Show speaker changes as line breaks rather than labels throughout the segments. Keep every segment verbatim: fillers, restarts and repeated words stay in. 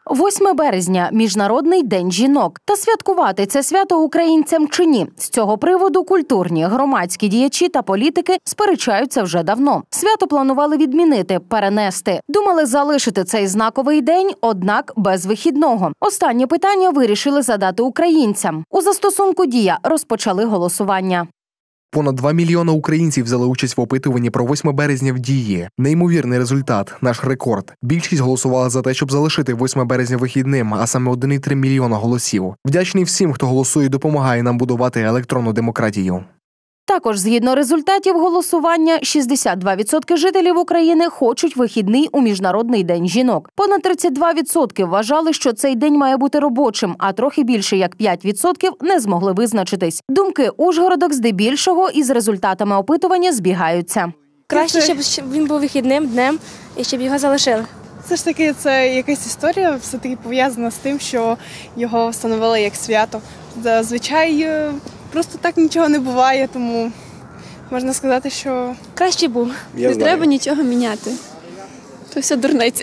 восьме березня – Міжнародний день жінок. Та святкувати це свято українцям чи ні? З цього приводу культурні, громадські діячі та політики сперечаються вже давно. Свято планували відмінити, перенести. Думали залишити цей знаковий день, однак без вихідного. Останнє питання вирішили задати українцям. У застосунку «Дія» розпочали голосування.
Понад два мільйона українців взяли участь в опитуванні про восьме березня в «Дії». Неймовірний результат – наш рекорд. Більшість голосувала за те, щоб залишити восьме березня вихідним, а саме один цілих три десятих мільйона голосів. Вдячний всім, хто голосує і допомагає нам будувати електронну демократію.
Також, згідно результатів голосування, шістдесят два відсотки жителів України хочуть вихідний у Міжнародний день жінок. Понад тридцять два відсотки вважали, що цей день має бути робочим, а трохи більше як п'ять відсотків не змогли визначитись. Думки ужгородок здебільшого із результатами опитування збігаються.
Краще, щоб він був вихідним днем і щоб його залишили.
Все ж таки, це якась історія, все-таки пов'язана з тим, що його встановили як свято. Зазвичай просто так нічого не буває, тому можна сказати, що
краще був.
Я
не
знаю.
треба нічого міняти. То все дурниця.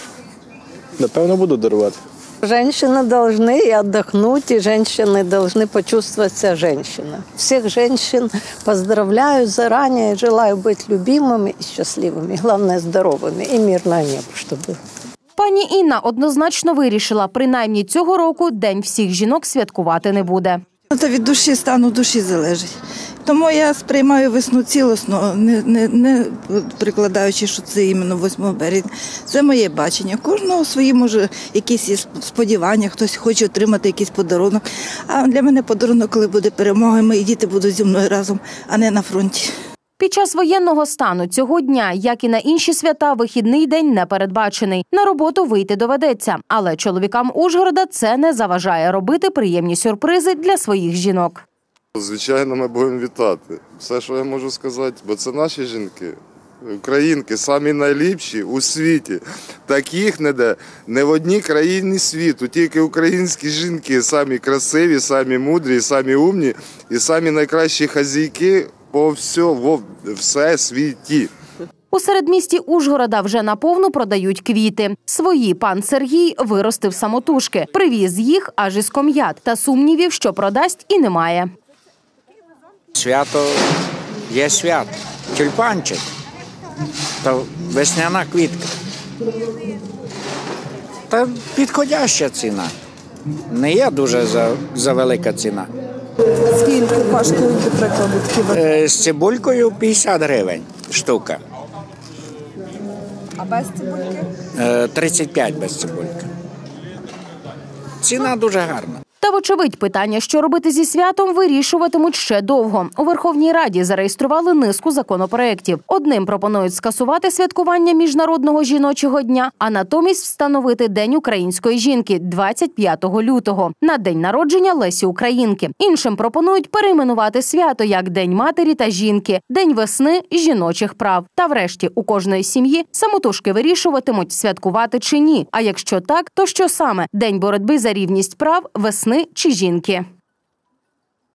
Напевно, буду дарувати.
Женщины должны и отдохнуть, и женщины должны почувствовать себя женщиной. Всех женщин поздравляю заранее, желаю быть любимыми и счастливыми, главное здоровыми и мирное небо, чтобы.
Пані Інна однозначно вирішила, принаймні цього року День всіх жінок святкувати не буде.
Це від душі, стану душі залежить. Тому я сприймаю весну цілосно, не, не, не прикладаючи, що це іменно восьме березня. Це моє бачення. Кожного свої, може, якісь є сподівання, хтось хоче отримати якийсь подарунок. А для мене подарунок, коли буде перемога, мої діти будуть зі мною разом, а не на фронті.
Під час воєнного стану цього дня, як і на інші свята, вихідний день не передбачений. На роботу вийти доведеться. Але чоловікам Ужгорода це не заважає робити приємні сюрпризи для своїх жінок.
Звичайно, ми будемо вітати. Все, що я можу сказати, бо це наші жінки, українки, самі найліпші у світі. Таких ніде, не в одній країні світу, тільки українські жінки самі красиві, самі мудрі, самі умні і самі найкращі хазяйки по всьому, все світі.
У середмісті Ужгорода вже наповну продають квіти. Свої пан Сергій виростив самотужки. Привіз їх аж із Ком'ят. Та сумнівів, що продасть, і немає.
Свято є свято. Тюльпанчик – то весняна квітка. Та підходяща ціна. Не є дуже за, за велика ціна.
Скільки коштують, до прикладу, такі?
З цибулькою п'ятдесят гривень штука.
А без цибульки?
тридцять п'ять без цибульки. Ціна дуже гарна.
Та, вочевидь, питання, що робити зі святом, вирішуватимуть ще довго. У Верховній Раді зареєстрували низку законопроєктів. Одним пропонують скасувати святкування Міжнародного жіночого дня, а натомість встановити День української жінки – двадцять п'ятого лютого, на день народження Лесі Українки. Іншим пропонують перейменувати свято як День матері та жінки, День весни – жіночих прав. Та врешті у кожної сім'ї самотужки вирішуватимуть, святкувати чи ні. А якщо так, то що саме – День боротьби за рівність прав, весни чи жінки?